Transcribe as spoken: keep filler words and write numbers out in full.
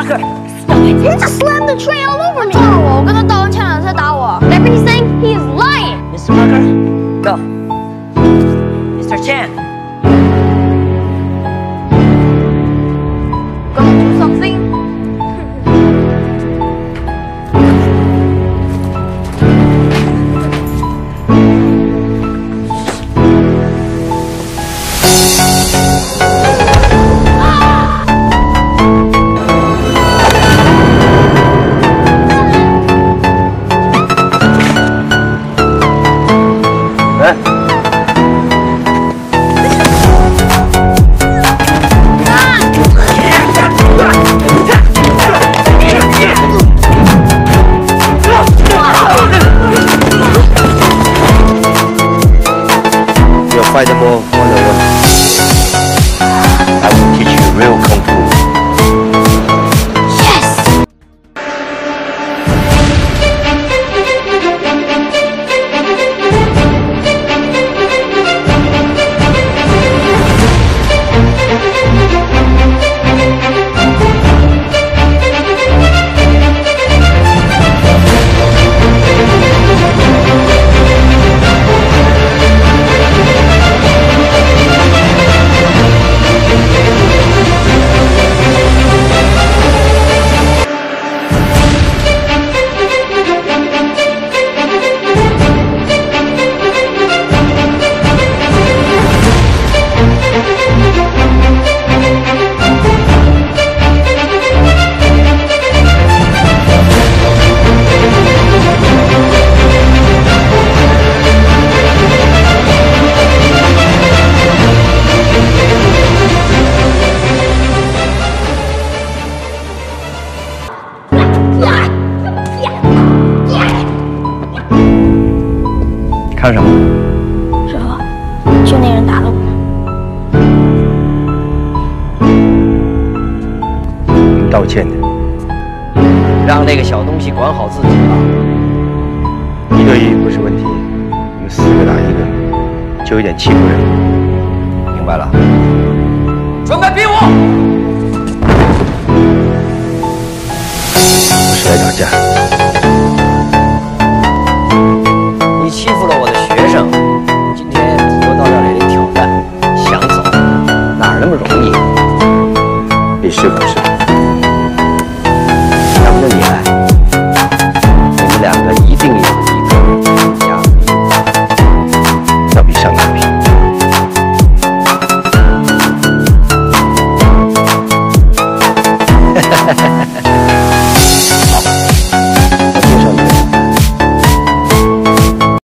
Smucker! Stop it! He just slammed the tray all over me! 撞了我，我跟他道完歉了，他才打我。Whatever he's saying, he is lying! Mister Smucker, go. Mister Chan. Gonna do something? Fight them all one on one. I will teach you real kung fu. Yes! 看什么？ 是吧？就那人打了我。 你道歉的。 让那个小东西管好自己吧。 一对一不是问题，你们四个打一个，就有点欺负人。 明白了。准备比武！ 不是来打架。 欺负了我的学生，今天又到这里来挑战，想走哪儿那么容易？ 比试可是， 等着你来，你们两个一定有一个压要比上哪比？ 哈哈哈哈。